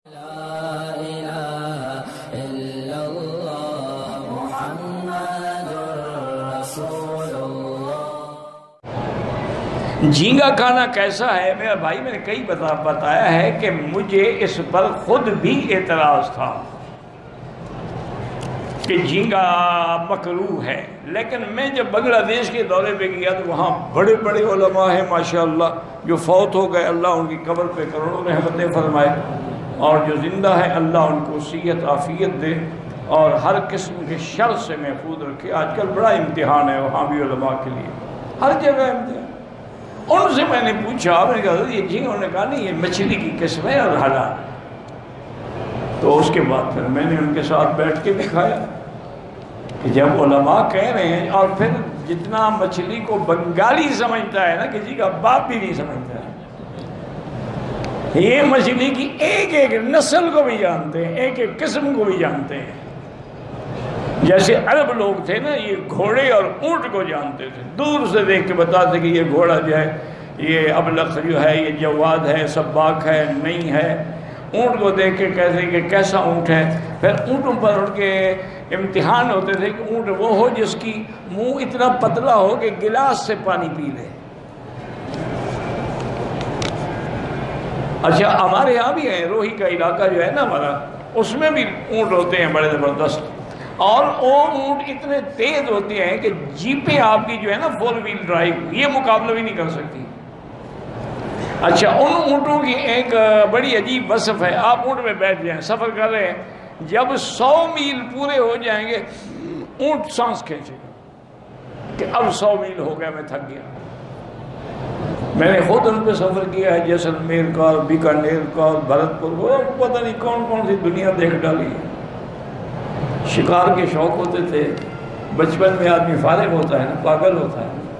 لا إله إلا الله محمد رسول الله۔ جھینگا کھانا کیسا ہے میرا بھائی، میں نے کئی بتایا ہے کہ مجھے اس پر خود بھی اعتراض تھا کہ جھینگا مکروہ ہے، لیکن میں جب بنگلہ دیش کے دورے پہ گیا تو وہاں بڑے بڑے علماء ہیں ماشاءاللہ، جو فوت ہو گئے، اللہ ان کی قبر پہ کروڑوں رحمتیں فرمائے، اور جو زندہ ہے اللہ ان کو صحت عافیت دے اور ہر قسم کے شر سے محفوظ رکھے۔ آج کل بڑا امتحان ہے وہاں بھی علماء کے لیے، ہر جگہ امتحان۔ ان سے میں نے پوچھا، میں نے کہا یہ جھینگا، انہوں نے کہا نہیں، یہ مچھلی کی قسم ہے اور حلال۔ تو اس کے بعد پھر میں نے ان کے ساتھ بیٹھ کے بھی کھایا کہ جب علماء کہہ رہے ہیں، اور پھر جتنا مچھلی کو بنگالی سمجھتا ہے نا، کسی کا باپ بھی نہیں سمجھتا ہے، یہ مچھلی کی ایک ایک نسل کو بھی جانتے ہیں، ایک ایک قسم کو بھی جانتے ہیں۔ جیسے عرب لوگ تھے نا، یہ گھوڑے اور اونٹ کو جانتے تھے، دور سے دیکھ کے بتاتے کہ یہ گھوڑا جو ہے، یہ ابلق جو ہے، یہ جواد ہے، سباق ہے، نہیں ہے۔ اونٹ کو دیکھ کے کہتے کہ کیسا اونٹ ہے۔ پھر اونٹوں پر ان کے امتحان ہوتے تھے کہ اونٹ وہ ہو جس کی منہ اتنا پتلا ہو کہ گلاس سے پانی پی لے۔ اچھا، ہمارے یہاں بھی ہے، روہی کا علاقہ جو ہے نا ہمارا، اس میں بھی اونٹ ہوتے ہیں بڑے زبردست، اور وہ اونٹ اتنے تیز ہوتے ہیں کہ جیپیں آپ کی جو ہے نا 4 ویل ڈرائیو، یہ مقابلہ بھی نہیں کر سکتی۔ اچھا، ان اونٹوں کی ایک بڑی عجیب وصف ہے، آپ اونٹ میں بیٹھ جائیں، سفر کر رہے ہیں، جب 100 میل پورے ہو جائیں گے اونٹ سانس کھینچے گا کہ اب 100 میل ہو گیا، میں تھک گیا۔ میں نے خود ان پہ سفر کیا ہے، جیسلمیر کا، بیکانیر کا، بھرت پور کا، پتہ نہیں کون کون سی دنیا دیکھ ڈالی ہے۔ شکار کے شوق ہوتے تھے، بچپن میں آدمی فارغ ہوتا ہے نا، پاگل ہوتا ہے،